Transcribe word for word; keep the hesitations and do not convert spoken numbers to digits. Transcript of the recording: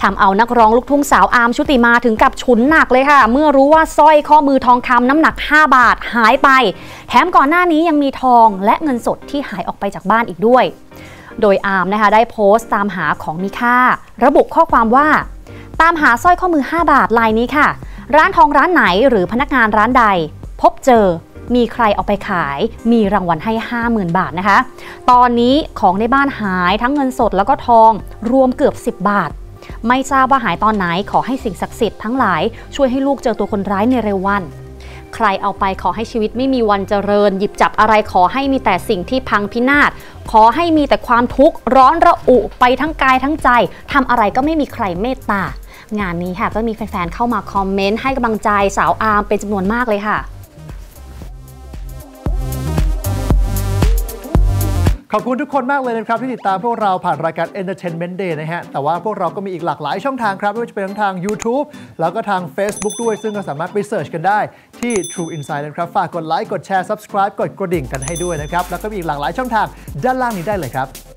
ทำเอานักร้องลูกทุ่งสาวอาร์มชุติมาถึงกับฉุนหนักเลยค่ะเมื่อรู้ว่าสร้อยข้อมือทองคำน้ำหนักห้าบาทหายไปแถมก่อนหน้านี้ยังมีทองและเงินสดที่หายออกไปจากบ้านอีกด้วยโดยอาร์มนะคะได้โพสต์ตามหาของมีค่าระบุข้อความว่าตามหาสร้อยข้อมือห้าบาทลายนี้ค่ะร้านทองร้านไหนหรือพนักงานร้านใดพบเจอมีใครเอาไปขายมีรางวัลให้ ห้าหมื่น บาทนะคะตอนนี้ของในบ้านหายทั้งเงินสดแล้วก็ทองรวมเกือบสิบบาทไม่ทราบว่าหายตอนไหนขอให้สิ่งศักดิ์สิทธิ์ทั้งหลายช่วยให้ลูกเจอตัวคนร้ายในเร็ววันใครเอาไปขอให้ชีวิตไม่มีวันเจริญหยิบจับอะไรขอให้มีแต่สิ่งที่พังพินาศขอให้มีแต่ความทุกข์ร้อนระอุไปทั้งกายทั้งใจทำอะไรก็ไม่มีใครเมตตางานนี้ค่ะก็มีแฟนๆเข้ามาคอมเมนต์ให้กำลังใจสาวอาร์มเป็นจำนวนมากเลยค่ะขอบคุณทุกคนมากเลยนะครับที่ติดตามพวกเราผ่านรายการ Entertainment Day นะฮะแต่ว่าพวกเราก็มีอีกหลากหลายช่องทางครับไม่ว่าจะเป็นทั้งทาง YouTube แล้วก็ทาง Facebook ด้วยซึ่งก็สามารถไปเสิร์ชกันได้ที่ True Insight นะครับฝากกดไลค์กดแชร์ Subscribe กดกระดิ่งกันให้ด้วยนะครับแล้วก็มีอีกหลากหลายช่องทางด้านล่างนี้ได้เลยครับ